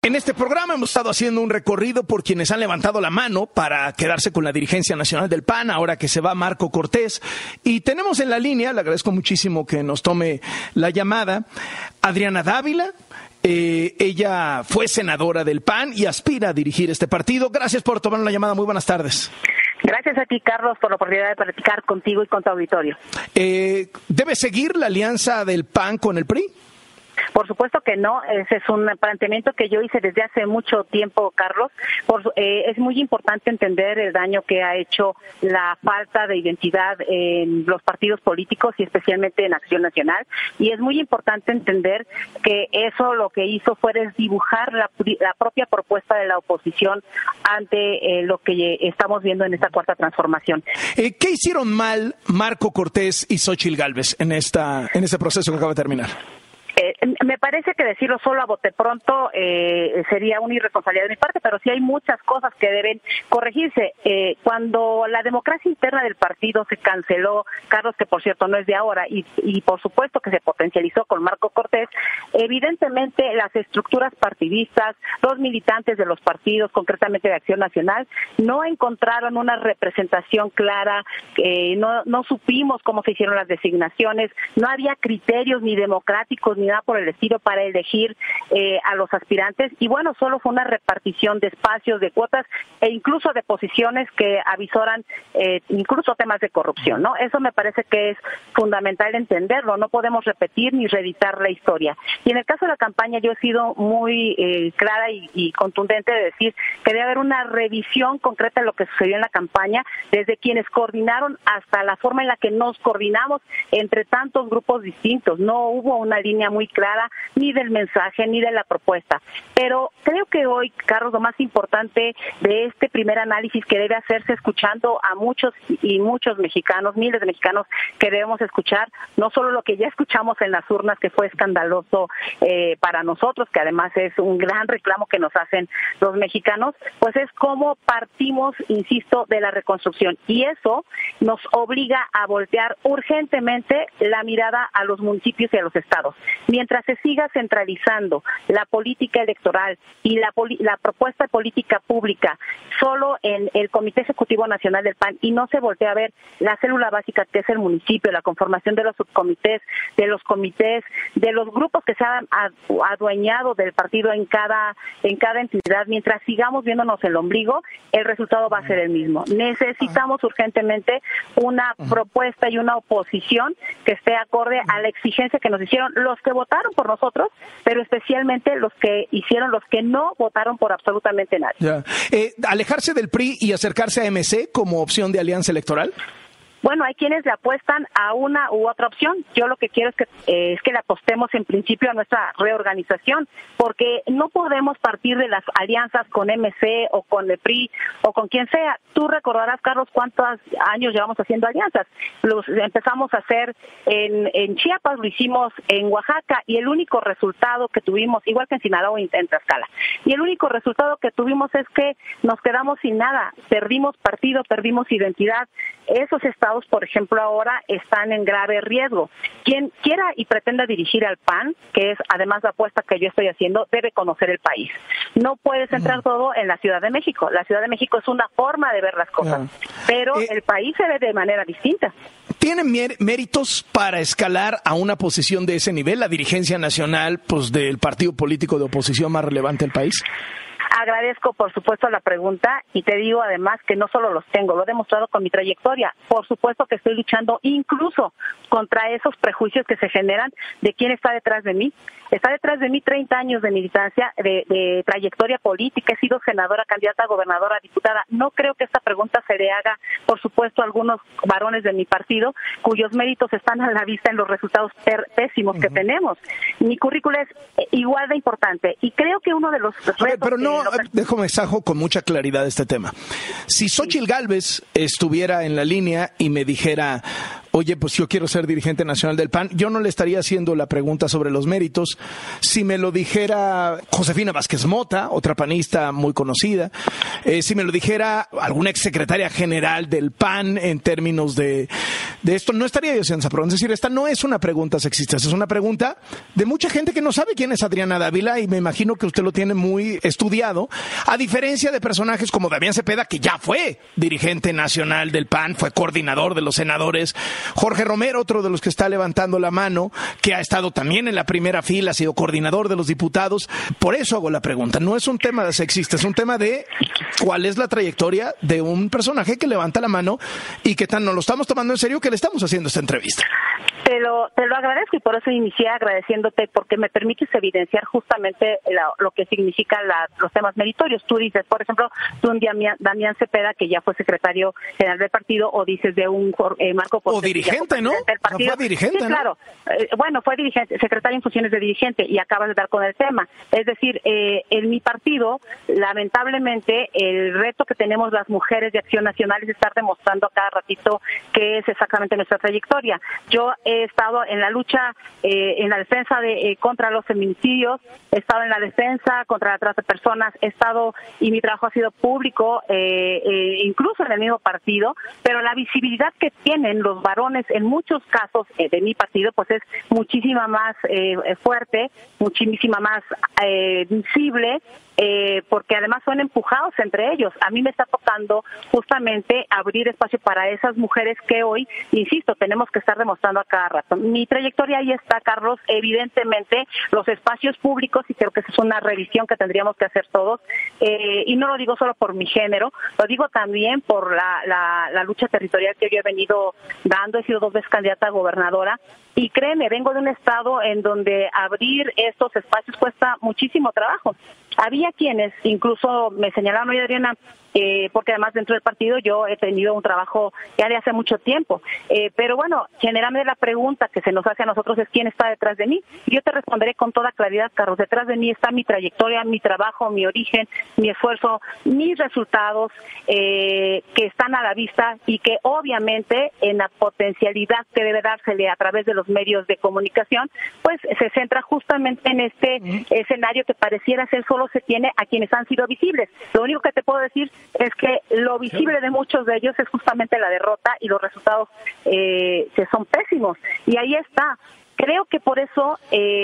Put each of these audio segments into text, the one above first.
En este programa hemos estado haciendo un recorrido por quienes han levantado la mano para quedarse con la dirigencia nacional del PAN, ahora que se va Marco Cortés. Y tenemos en la línea, le agradezco muchísimo que nos tome la llamada, Adriana Dávila. Ella fue senadora del PAN y aspira a dirigir este partido. Gracias por tomar la llamada. Muy buenas tardes. Gracias a ti, Carlos, por la oportunidad de platicar contigo y con tu auditorio. ¿Debe seguir la alianza del PAN con el PRI? Por supuesto que no, ese es un planteamiento que yo hice desde hace mucho tiempo, Carlos. Es muy importante entender el daño que ha hecho la falta de identidad en los partidos políticos y especialmente en Acción Nacional. Y es muy importante entender que eso lo que hizo fue desdibujar la propia propuesta de la oposición ante lo que estamos viendo en esta cuarta transformación. ¿Qué hicieron mal Marco Cortés y Xóchitl Gálvez en ese proceso que acaba de terminar? Me parece que decirlo solo a bote pronto sería una irresponsabilidad de mi parte, pero sí hay muchas cosas que deben corregirse. Cuando la democracia interna del partido se canceló, Carlos, que por cierto no es de ahora, y por supuesto que se potencializó con Marco Cortés, evidentemente las estructuras partidistas, los militantes de los partidos, concretamente de Acción Nacional, no encontraron una representación clara, no supimos cómo se hicieron las designaciones, no había criterios ni democráticos ni nada por el estilo para elegir a los aspirantes, y bueno, solo fue una repartición de espacios, de cuotas e incluso de posiciones que avisoran incluso temas de corrupción, ¿no? Eso me parece que es fundamental entenderlo, no podemos repetir ni reeditar la historia. Y en el caso de la campaña yo he sido muy clara y contundente de decir que debe haber una revisión concreta de lo que sucedió en la campaña, desde quienes coordinaron hasta la forma en la que nos coordinamos entre tantos grupos distintos. No hubo una línea muy clara ni del mensaje ni de la propuesta. Pero creo que hoy, Carlos, lo más importante de este primer análisis que debe hacerse escuchando a muchos y muchos mexicanos, miles de mexicanos que debemos escuchar, no solo lo que ya escuchamos en las urnas, que fue escandaloso para nosotros, que además es un gran reclamo que nos hacen los mexicanos, pues es cómo partimos, insisto, de la reconstrucción. Y eso nos obliga a voltear urgentemente la mirada a los municipios y a los estados. Mientras se siga centralizando la política electoral y la propuesta de política pública solo en el Comité Ejecutivo Nacional del PAN y no se voltea a ver la célula básica que es el municipio, la conformación de los subcomités, de los comités, de los grupos que se han adueñado del partido en cada entidad, mientras sigamos viéndonos el ombligo, el resultado va a ser el mismo. Necesitamos urgentemente una propuesta y una oposición que esté acorde a la exigencia que nos hicieron los que votaron por nosotros, pero especialmente los que no votaron por absolutamente nadie. Ya. ¿Alejarse del PRI y acercarse a MC como opción de alianza electoral? Bueno, hay quienes le apuestan a una u otra opción. Yo lo que quiero es que le apostemos en principio a nuestra reorganización, porque no podemos partir de las alianzas con MC o con el PRI o con quien sea. Tú recordarás, Carlos, cuántos años llevamos haciendo alianzas. Los empezamos a hacer en Chiapas, lo hicimos en Oaxaca, y el único resultado que tuvimos, igual que en Sinaloa y en Tlaxcala, y el único resultado que tuvimos es que nos quedamos sin nada, perdimos partido, perdimos identidad. Esos estados, por ejemplo, ahora están en grave riesgo. Quien quiera y pretenda dirigir al PAN, que es además la apuesta que yo estoy haciendo, debe conocer el país. No puede centrar todo en la Ciudad de México. La Ciudad de México es una forma de ver las cosas, pero el país se ve de manera distinta. ¿Tiene méritos para escalar a una posición de ese nivel la dirigencia nacional, pues, del partido político de oposición más relevante del país? Agradezco, por supuesto, la pregunta, y te digo además que no solo los tengo, lo he demostrado con mi trayectoria. Por supuesto que estoy luchando incluso contra esos prejuicios que se generan de quién está detrás de mí. Está detrás de mí 30 años de militancia, de trayectoria política. He sido senadora, candidata a gobernadora, diputada. No creo que esta pregunta se le haga, por supuesto, a algunos varones de mi partido, cuyos méritos están a la vista en los resultados pésimos que tenemos. Mi currícula es igual de importante, y creo que uno de los retos... Pero no, déjame sajo con mucha claridad este tema. Si Xóchitl Gálvez estuviera en la línea y me dijera, oye, pues yo quiero ser dirigente nacional del PAN, yo no le estaría haciendo la pregunta sobre los méritos. Si me lo dijera Josefina Vázquez Mota, otra panista muy conocida, si me lo dijera alguna exsecretaria general del PAN en términos de de esto, no estaría yo haciendo esa pregunta. Es decir, esta no es una pregunta sexista, es una pregunta de mucha gente que no sabe quién es Adriana Dávila, y me imagino que usted lo tiene muy estudiado, a diferencia de personajes como Damián Cepeda, que ya fue dirigente nacional del PAN, fue coordinador de los senadores, Jorge Romero, otro de los que está levantando la mano, que ha estado también en la primera fila, ha sido coordinador de los diputados. Por eso hago la pregunta, no es un tema de sexista, es un tema de cuál es la trayectoria de un personaje que levanta la mano y que tan nos lo estamos tomando en serio que le estamos haciendo esta entrevista. Te lo agradezco, y por eso inicié agradeciéndote, porque me permites evidenciar justamente lo que significan los temas meritorios. Tú dices, por ejemplo, Damián Cepeda, que ya fue secretario general del partido, o dices de un Marco Cortés. O dirigente, ¿no? O sea, fue dirigente, sí, ¿no? Claro. Bueno, fue dirigente, secretario en funciones de dirigente, y acabas de dar con el tema. Es decir, en mi partido, lamentablemente, el reto que tenemos las mujeres de Acción Nacional es estar demostrando a cada ratito qué es exactamente nuestra trayectoria. Yo he estado en la lucha, en la defensa contra los feminicidios, he estado en la defensa contra la trata de personas, y mi trabajo ha sido público, incluso en el mismo partido, pero la visibilidad que tienen los varones en muchos casos de mi partido, pues es muchísima más fuerte, muchísima más visible, porque además son empujados entre ellos. A mí me está tocando justamente abrir espacio para esas mujeres que hoy, insisto, tenemos que estar demostrando a cada rato. Mi trayectoria ahí está, Carlos, evidentemente los espacios públicos, y creo que esa es una revisión que tendríamos que hacer todos, y no lo digo solo por mi género, lo digo también por la lucha territorial que yo he venido dando. He sido 2 veces candidata a gobernadora, y créeme, vengo de un estado en donde abrir estos espacios cuesta muchísimo trabajo. Había quienes incluso me señalaron: oye, Adriana, porque además dentro del partido yo he tenido un trabajo ya de hace mucho tiempo, pero bueno, generalmente la pregunta que se nos hace a nosotros es ¿quién está detrás de mí? Yo te responderé con toda claridad, Carlos. Detrás de mí está mi trayectoria, mi trabajo, mi origen, mi esfuerzo, mis resultados, que están a la vista, y que obviamente en la potencialidad que debe dársele a través de los medios de comunicación, pues se centra justamente en este escenario que pareciera ser solo se tiene a quienes han sido visibles. Lo único que te puedo decir es que lo visible de muchos de ellos es justamente la derrota, y los resultados que son pésimos. Y ahí está. Creo que por eso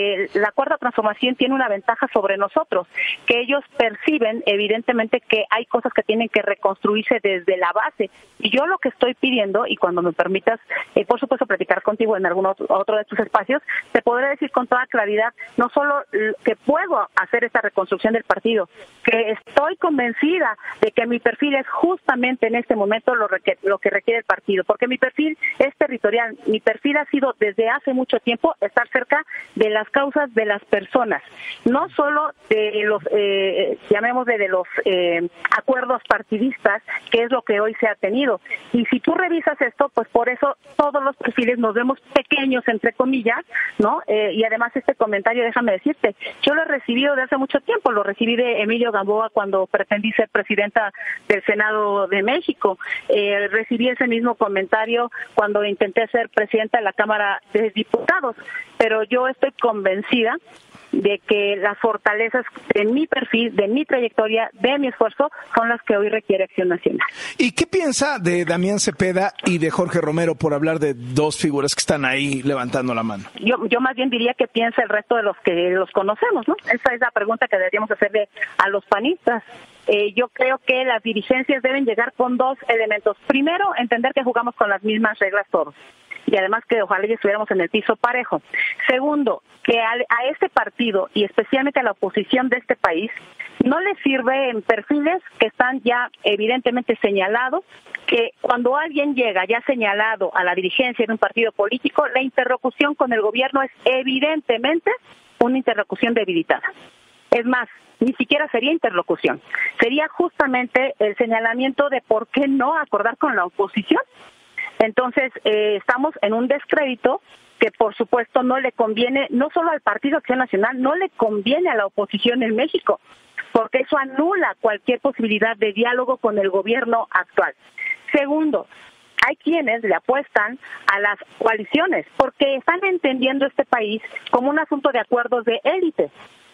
la Cuarta Transformación tiene una ventaja sobre nosotros, que ellos perciben evidentemente que hay cosas que tienen que reconstruirse desde la base. Y yo lo que estoy pidiendo, y cuando me permitas, por supuesto, platicar contigo en algún otro de tus espacios, te podré decir con toda claridad, no solo que puedo hacer esta reconstrucción del partido, que estoy convencida de que mi perfil es justamente en este momento lo que requiere el partido, porque mi perfil es territorial, mi perfil ha sido desde hace mucho tiempo estar cerca de las causas de las personas, no solo de los, llamémosle, de los acuerdos partidistas, que es lo que hoy se ha tenido. Y si tú revisas esto, pues por eso todos los perfiles nos vemos pequeños, entre comillas, ¿no? Y además este comentario, déjame decirte, yo lo he recibido de hace mucho tiempo, lo recibí de Emilio Gamboa cuando pretendí ser presidenta del Senado de México, recibí ese mismo comentario cuando intenté ser presidenta de la Cámara de Diputados, pero yo estoy convencida de que las fortalezas de mi perfil, de mi trayectoria, de mi esfuerzo, son las que hoy requiere Acción Nacional. ¿Y qué piensa de Damián Cepeda y de Jorge Romero, por hablar de 2 figuras que están ahí levantando la mano? Yo más bien diría que piensa el resto de los que los conocemos, ¿no? Esa es la pregunta que deberíamos hacerle a los panistas. Yo creo que las dirigencias deben llegar con 2 elementos. Primero, entender que jugamos con las mismas reglas todos, y además que ojalá ya estuviéramos en el piso parejo. Segundo, que a este partido, y especialmente a la oposición de este país, no le sirve en perfiles que están ya evidentemente señalados, que cuando alguien llega ya señalado a la dirigencia de un partido político, la interlocución con el gobierno es evidentemente una interlocución debilitada. Es más, ni siquiera sería interlocución, sería justamente el señalamiento de por qué no acordar con la oposición. Entonces, estamos en un descrédito que por supuesto no le conviene, no solo al Partido Acción Nacional, no le conviene a la oposición en México, porque eso anula cualquier posibilidad de diálogo con el gobierno actual. Segundo, hay quienes le apuestan a las coaliciones, porque están entendiendo este país como un asunto de acuerdos de élite.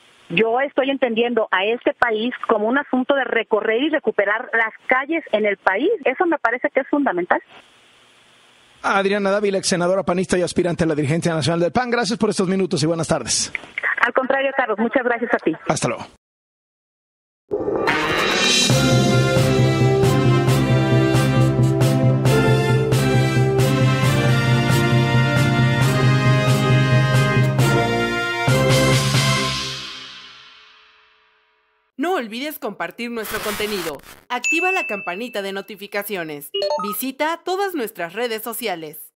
Yo estoy entendiendo a este país como un asunto de recorrer y recuperar las calles en el país. Eso me parece que es fundamental. Adriana Dávila, ex senadora panista y aspirante a la dirigencia nacional del PAN. Gracias por estos minutos y buenas tardes. Al contrario, Carlos, muchas gracias a ti. Hasta luego. No olvides compartir nuestro contenido. Activa la campanita de notificaciones. Visita todas nuestras redes sociales.